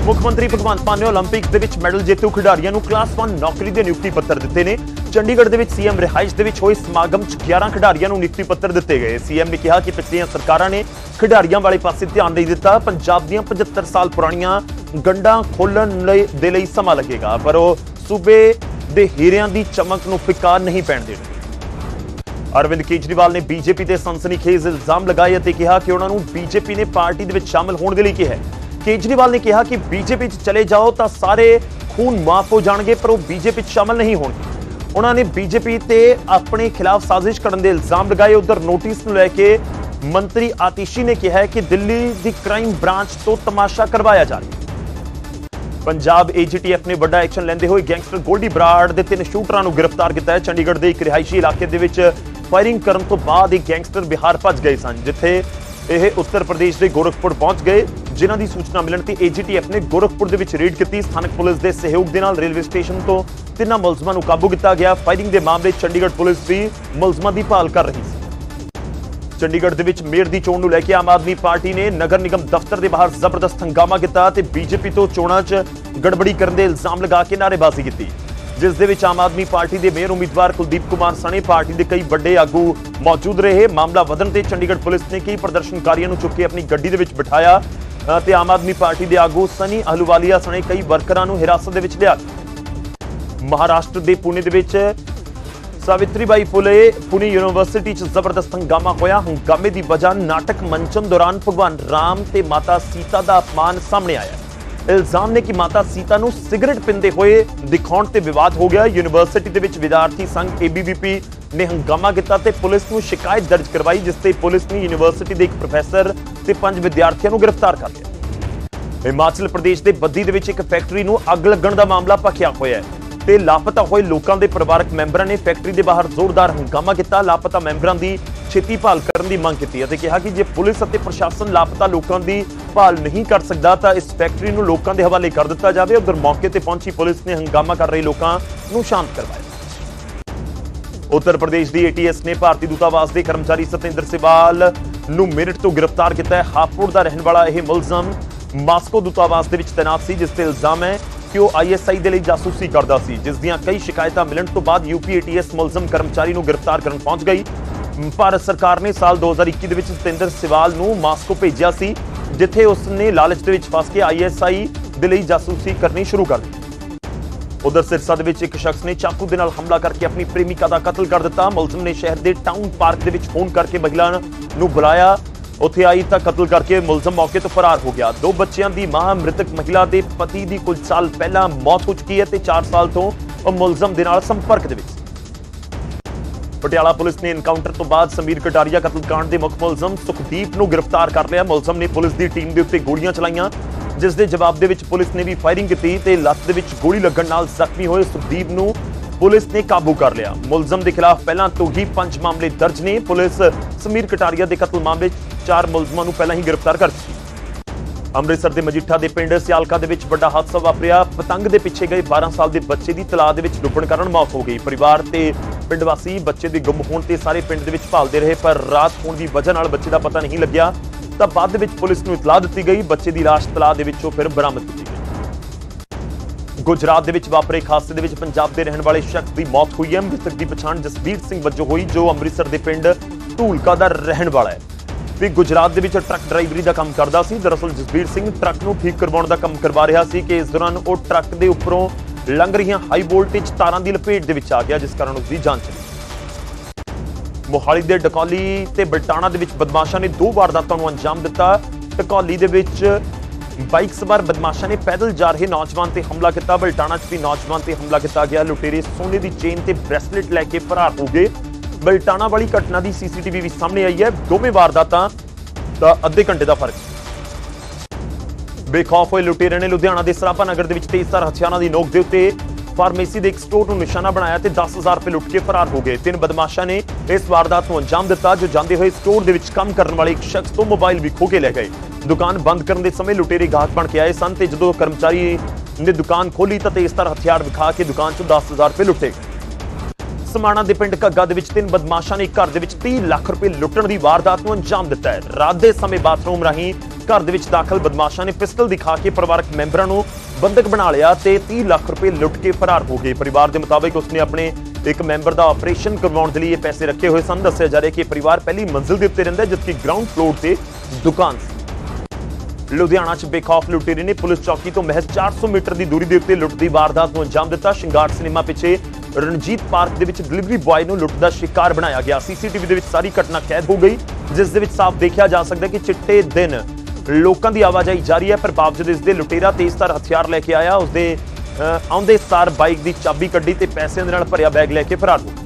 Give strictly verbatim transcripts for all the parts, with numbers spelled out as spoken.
मुख्यमंत्री भगवंत मान ने ओलंपिक दे विच मैडल जेतू खिडारियों को क्लास वन नौकरी के नियुक्ति पत्र दिते ने। चंडीगढ़ दे विच सीएम रिहाइश दे विच होए समागम च ग्यारह खिडारियों को नियुक्ति पत्र दिते गए। सीएम ने कहा कि पिछलियां सरकारां ने खिडारियों वाले पासे ध्यान नहीं दिता। पंजाब दीयां पचहत्तर साल पुरानियां गंढां खोलण दे लई समा लगेगा, पर वो सूबे दे हीरियां दी चमक नूं फिका नहीं पैण देणगे। अरविंद केजरीवाल ने बीजेपी ते सनसनीखेज इल्जाम लगाए और कहा कि उन्होंने बीजेपी ने पार्टी दे विच शामिल होने के लिए कहा है। केजरीवाल ने कहा कि बीजेपी च चले जाओ तो सारे खून माफ हो जाएंगे, पर वो बीजेपी च शामिल नहीं होंगे। उन्होंने बीजेपी ते अपने खिलाफ साजिश करने के इल्जाम लगाए। उधर नोटिस नूं लैके मंत्री आतिशी ने कहा है कि दिल्ली दी क्राइम ब्रांच तो तमाशा करवाया जा रहा है। पंजाब एजीटीएफ ने बड़ा एक्शन लेंदे हुए गैंगस्टर गोल्डी बराड़ दे तीन शूटरां नूं गिरफ्तार किया है। चंडीगढ़ के एक रिहायशी इलाके दे विच फायरिंग करने तो बाद एक गैंगस्टर बिहार भज गए सन, जिथे यह उत्तर प्रदेश के गोरखपुर पहुंच गए। जिन्हां दी सूचना मिलण ते एजीटीएफ ने गोरखपुर दे विच रेड की। स्थानक पुलिस के सहयोग के नाल रेलवे स्टेशन तो तिन्हां मुलजमां नूं काबू किया गया। फायरिंग के मामले चंडीगढ़ पुलिस भी मुलजमां दी भाल कर रही सी। चंडीगढ़ दे विच मेयर दी चोण नूं लैके आम आदमी पार्टी ने नगर निगम दफ्तर के बाहर जबरदस्त हंगामा किया ते बीजेपी तो चोणां च गड़बड़ी करने के इल्जाम लगा के नारेबाजी की, जिस दे विच आम आदमी पार्टी के मेयर उम्मीदवार कुलदीप कुमार सने पार्टी के कई बड़े आगू मौजूद रहे। मामला वधन ते चंडीगढ़ पुलिस ने कई प्रदर्शनकारियों को चुक के अपनी गड्डी दे विच बिठाया ते आम आदमी पार्टी के आगू सनी अहलूवालिया सने कई वर्करां नूं हिरासत दे विच लिया। महाराष्ट्र के पुणे दे विच सावित्रीबाई फुले पुणे यूनिवर्सिटी च जबरदस्त हंगामा होया। हंगामे की वजह नाटक मंचन दौरान भगवान राम ते माता सीता का अपमान सामने आया। इल्जाम ने कि माता सीता नूं सिगरेट पींदे हुए दिखाउण ते विवाद हो गया। यूनिवर्सिटी दे विच विद्यार्थी संघ एबीवीपी ने हंगामा किया ते पुलिस नूं शिकायत दर्ज करवाई, जिस ते पुलिस ने यूनिवर्सिटी के एक प्रोफैसर ते पांच विद्यार्थियों को गिरफ्तार कर लिया। हिमाचल प्रदेश के बद्दी दे विच एक फैक्ट्री नूं अग लगण दा मामला भखिया होया है ते लापता हुए लोगों के परिवारक मैंबरों ने फैक्ट्री के बाहर जोरदार हंगामा किया। लापता मैंबरों की छेती भाल करने की मांग की और कहा कि जे पुलिस और प्रशासन लापता लोगों की भाल नहीं कर सकता तो इस फैक्ट्री को लोगों के हवाले कर दिता जाए। उधर मौके पर पहुंची पुलिस ने हंगामा कर रहे लोगों को शांत करवाया। उत्तर प्रदेश की एटीएस ने भारतीय दूतावास के कर्मचारी सतेंद्र सिवाल नूं मेरठ तो गिरफ्तार किया है। हापुड़ का रहने वाला यह मुलजम मास्को दूतावास के तैनात सी, जिस पर इल्जाम है कि वह आईएसआई के लिए जासूसी करता सी, जिस दियां कई शिकायतां मिलण तो बाद यूपी एटीएस मुलजम कर्मचारी नूं गिरफ्तार करन पहुंच गई। भारत सरकार ने साल दो हज़ार इक्की दे विच सतेंद्र सिवाल नूं मास्को भेजिया सी, जिथे उसने लालच दे विच फस के आईएसआई दे लई जासूसी करनी शुरू कर दी। उधर सिरसा दे विच एक शख्स ने चाकू दे नाल हमला करके अपनी प्रेमिका का कतल कर दिता। मुलजम ने शहर के टाउन पार्क दे विच फोन करके महिला नूं बुलाया, उत्थे आई तो कतल करके मुलजम मौके तो फरार हो गया। दो बच्चों की मां मृतक महिला के पति की कुछ साल पहला मौत हो चुकी है ते चार साल तो मुलजम दे नाल संपर्क दे विच। पटियाला पुलिस ने एनकाउंटर तो बाद समीर कटारिया कतलकांड के मुख मुलजम सुखदीप नूं गिरफ्तार कर लिया। मुलजम ने पुलिस की टीम के उत्ते गोलियां चलाईयां, जिस दे जवाब दे विच पुलिस ने भी फायरिंग की ते लत्त दे विच गोली लगण नाल जख्मी होए सुखदीप नूं पुलिस ने काबू कर लिया। मुलजम के खिलाफ पहला तो ही पांच मामले दर्ज ने। पुलिस समीर कटारिया के कतल मामले चार मुलजमां नूं पहला ही गिरफ्तार कर चुकी। अमृतसर के मजीठा के पिंड सियालका दे विच बड़ा हादसा वापरिया। पतंग के पिछे गए बारह साल के बच्चे की तलाह दे विच डुब्बण कारण मौत हो गई। परिवार ते पिंड वासी बच्चे के गुम होने ते सारे पिंड दे विच भालदे रहे, पर रात होने की वजह नाल बच्चे का पता नहीं लग्या। तब बाद दे विच पुलिस नूं इतलाह दी गई। बच्चे की लाश तलाह दे विचों फिर बरामद की गई। गुजरात दे विच वापरे एक हादसे दे विच पंजाब के रहने वाले शख्स की मौत हुई है। मृतक की पछाण जसबीर सिंह वजों हुई, जो अमृतसर के पिंड ढूलका का रहने वाला है ते गुजरात दे विच ट्रक ड्राइवरी का काम करता सी। दरअसल जसबीर सिंह ट्रक नूं ठीक करवाउण दा काम करवा रहा सी कि इस दौरान वो ट्रक के उपरों लंघ रही हाई वोल्टेज तारां की लपेट दे विच आ गया, जिस कारण उसकी जान चली। मोहाली के डकौली ते बलटाणा दे विच बदमाशां ने दो वारदातां नूं अंजाम दिता। डकौली दे विच बाइक सवार बदमाशां ने पैदल जा रहे नौजवान ते हमला किया। बलटाणा च भी नौजवान ते हमला किया गया। लुटेरे सोने की चेन ते ब्रेसलेट लैके फरार हो गए। बलटाणा वाली घटना की सीसीटीवी भी सामने आई है। दोवें वारदातां दा अद्धे घंटे का फर्क। बेखौफ हुए लुटेरे ने लुधियाना के सराभा नगर के तेजधार हथियारों की नोक के उत्ते फार्मेसी के एक स्टोर को निशाना बनाया तो दस हजार रुपए लुट के फरार हो गए। तीन बदमाशा ने इस वारदात को अंजाम दिता, जो जाते हुए स्टोर के काम करने वाले एक शख्स तो मोबाइल भी खो के ले गए। दुकान बंद करने के समय लुटेरे गाहक बन के आए सन ते जो कर्मचारी ने दुकान खोली तो तेजधार हथियार विखा के दुकान चो दस हजार रुपए लुटे। समाणा के पिंड घग्गा दे विच तीन बदमाशा ने घर दे विच तीस लाख रुपए लुटण की वारदात को अंजाम दिता है। रात के समय बाथरूम राही घर दे विच दाखिल बदमाशां ने पिस्टल दिखा के परिवारक मैंबरां नूं बंधक बना लिया ते तीस लाख रुपए लुट के फरार हो गए। परिवार के मुताबिक उसने अपने एक मैंबर का ऑपरेशन करवाउण दे लई पैसे रखे हुए सन। दस्सिया जा रहा है कि परिवार पहली मंजिल के उत्ते रहिंदा है, जबकि ग्राउंड फ्लोर से दुकान सी। लुधियाना च बेखौफ लुटेरे ने पुलिस चौकी तो महज चार सौ मीटर की दूरी के उत्ते लुट की वारदात नूं अंजाम दिता। शिंगार सिनेमा पिछे रणजीत पार्क दे विच डिलीवरी बॉय नूं लुट का शिकार बनाया गया। सीसीटीवी दे विच सारी घटना कैद हो गई, जिस दे विच साफ देखा जा सकता है कि चिट्टे दिन लोगों की आवाजाही जारी है, पर बावजूद इसके लुटेरा तेजधार हथियार लैके आया। उसके आउंदे सार बाइक की चाबी कड्डी ते पैसे दे नाल भरिया बैग लैके फरार हो।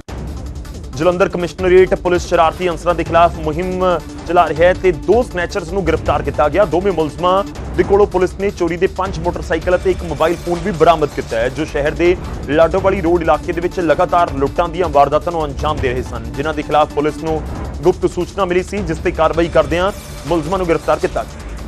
जलंधर कमिश्नरेट पुलिस शरारती अंसरां के खिलाफ मुहिम चला रही है ते दो स्नैचर्स नूं गिरफ्तार किया गया। दोवें मुलजमां दे कोलों पुलिस ने चोरी के पांच मोटरसाइकिल ते एक मोबाइल फोन भी बरामद किया है, जो शहर के लाडोवाली रोड इलाके दे विच लगातार लुट्टां दीआं वारदातां नूं अंजाम दे रहे सन, जिन्हां दे खिलाफ पुलिस नूं गुप्त सूचना मिली सी, जिस ते कार्रवाई करदिआं मुलजमां नूं गिरफ्तार किया।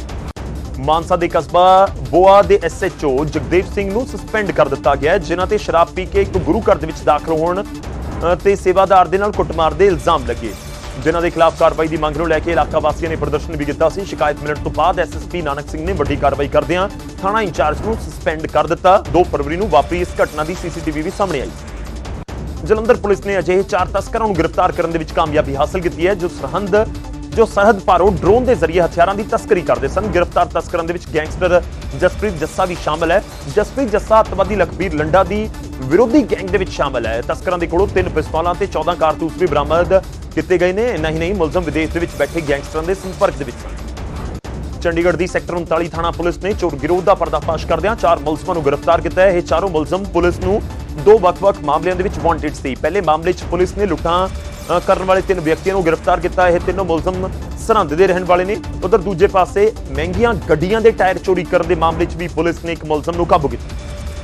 मानसा के कस्बा बोआ के S H O Jagdev Singh नूं सस्पेंड कर दिता गया, जिन्हां ते शराब पी के एक गुरु घर दे विच दाखिल होण ते सेवादार दे नाल कुटमार दे इल्जाम लगे, जिन्हां दे खिलाफ कार्रवाई की मंग नूं लैके इलाका वासियों ने प्रदर्शन भी किया सी। शिकायत मिलण तो बाद S S P Nanak Singh ने वड्डी कार्रवाई करदिआं थाणा इंचार्ज नूं सस्पेंड कर दिता। दो फरवरी नूं वापरी इस घटना की सीसीटीवी भी सामने आई। जलंधर पुलिस ने अजिहे चार तस्करां नूं गिरफ्तार करने दे विच कामयाबी हासिल की है, जो सरहद जो सरहद पारों ड्रोन के जरिए हथियारों की तस्करी करते सन। गिरफ्तार तस्करों के गैंगस्टर जसप्रीत जस्सा भी शामिल है। जसप्रीत जस्सा अतवादी लखबीर लंडा की विरोधी गैंग के शामिल है। तस्करों के कोलों तीन पिस्तौलां ते चौदह कारतूस भी बरामद किए गए हैं। इन्ना ही नहीं, मुलजम विदेश के बैठे गैंगस्टरों के संपर्क में सन। चंडीगढ़ की सैक्टर उनताली थाना पुलिस ने चोर गिरोह का पर्दाफाश करदिआं चार मुलजमां नूं गिरफ्तार किया है। ये चारों मुलजम पुलिस नूं दो ਵੱਖ-ਵੱਖ मामलों के वांटेड सी। पहले मामले च पुलिस ने लुट्टां करने वाले तीन व्यक्तियों को गिरफ्तार किया है। तीनों मुलजम सरहद के रहने वाले ने। उधर दूजे पासे महंगियां गड्डियां के टायर चोरी करने के मामले च भी पुलिस ने एक मुलजम को काबू किया।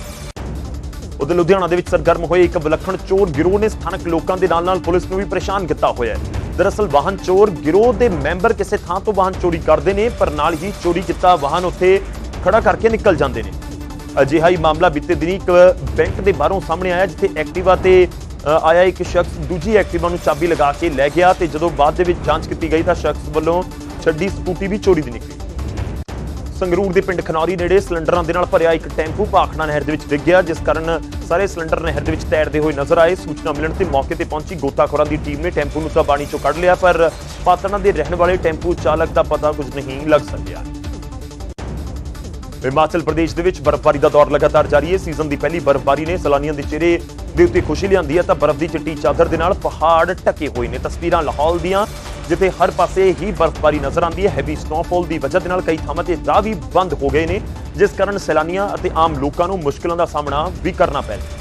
उधर लुधियाना के सरगर्म हुए एक विलक्षण चोर गिरोह ने स्थानक लोगों के नाल नाल पुलिस को भी परेशान किया हुआ है। दरअसल वाहन चोर गिरोह के मैंबर किसी थां तो वाहन चोरी करते हैं, पर नाल ही चोरी किया वाहन उत्थे खड़ा करके निकल जाते हैं। अजिहा ही मामला बीते दिन एक बैंक के बाहरों सामने आया, जिथे एक्टिवा ते आया एक शख्स दूजी एक्टिवा नूं चाबी लगा के लै गया ते जदों बाद दे विच जांच की गई तां शख्स वल्लों छड्डी स्कूटी भी चोरी दी निकली। संगरूर के पिंड खनौरी नेड़े सिलेंडरां दे नाल भरिया एक टैंपू भाखड़ा नहर दे विच डिग गया, जिस कारण सारे सिलेंडर नहर दे विच तैरते हुए नजर आए। सूचना मिलण ते मौके ते पहुंची गोताखोरां दी टीम ने टैंपू नूं तां पानी चों कढ लिया, पर पातना दे रहने वाले टैंपू चालक का पता कुछ नहीं लग सकिया। हिमाचल प्रदेश के बर्फबारी का दौर लगातार जारी है। सीजन की पहली बर्फबारी ने सैलानियों के चेहरे के उत्ते खुशी लियाई है, तो बर्फ की चिट्टी चादर के नाल पहाड़ ढके हुए हैं। तस्वीरां लाहौल दियां, जिथे हर पासे ही बर्फबारी नजर आती है। हैवी स्नोफॉल की वजह के नाल कई थावां ते राह भी बंद हो गए हैं, जिस कारण सैलानियों और आम लोगों को मुश्किलों का सामना भी करना पै रहा है।